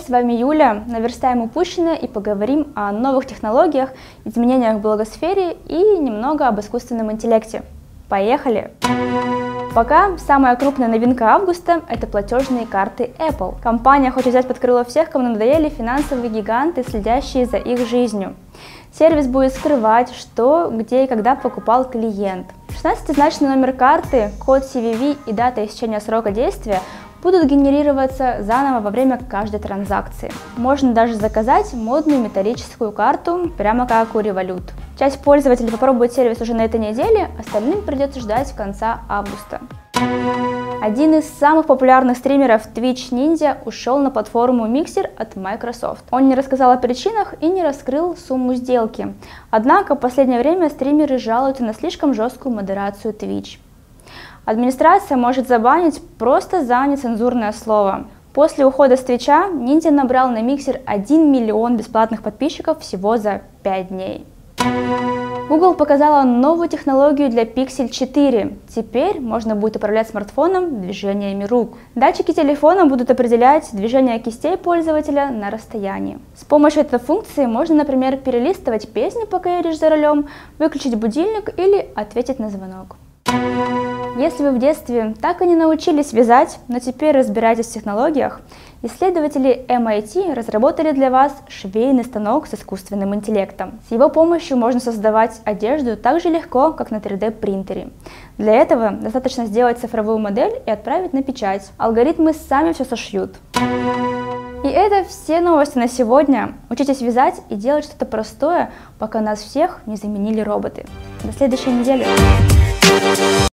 с вами Юля. Наверстаем упущенное и поговорим о новых технологиях, изменениях в блогосфере и немного об искусственном интеллекте. Поехали! Пока самая крупная новинка августа – это платежные карты Apple. Компания хочет взять под крыло всех, кому надоели финансовые гиганты, следящие за их жизнью. Сервис будет скрывать, что, где и когда покупал клиент. 16-значный номер карты, код CVV и дата истечения срока действия будут генерироваться заново во время каждой транзакции. Можно даже заказать модную металлическую карту, прямо как у Revolut. Часть пользователей попробует сервис уже на этой неделе, остальным придется ждать конца августа. Один из самых популярных стримеров Twitch Ninja ушел на платформу Mixer от Microsoft. Он не рассказал о причинах и не раскрыл сумму сделки. Однако в последнее время стримеры жалуются на слишком жесткую модерацию Twitch. Администрация может забанить просто за нецензурное слово. После ухода с Твича Ninja набрал на Mixer 1 миллион бесплатных подписчиков всего за 5 дней. Google показала новую технологию для Pixel 4. Теперь можно будет управлять смартфоном движениями рук. Датчики телефона будут определять движение кистей пользователя на расстоянии. С помощью этой функции можно, например, перелистывать песни, пока едешь за рулем, выключить будильник или ответить на звонок. Если вы в детстве так и не научились вязать, но теперь разбираетесь в технологиях, исследователи MIT разработали для вас швейный станок с искусственным интеллектом. С его помощью можно создавать одежду так же легко, как на 3D принтере. Для этого достаточно сделать цифровую модель и отправить на печать. Алгоритмы сами все сошьют. И это все новости на сегодня. Учитесь вязать и делать что-то простое, пока нас всех не заменили роботы. До следующей недели.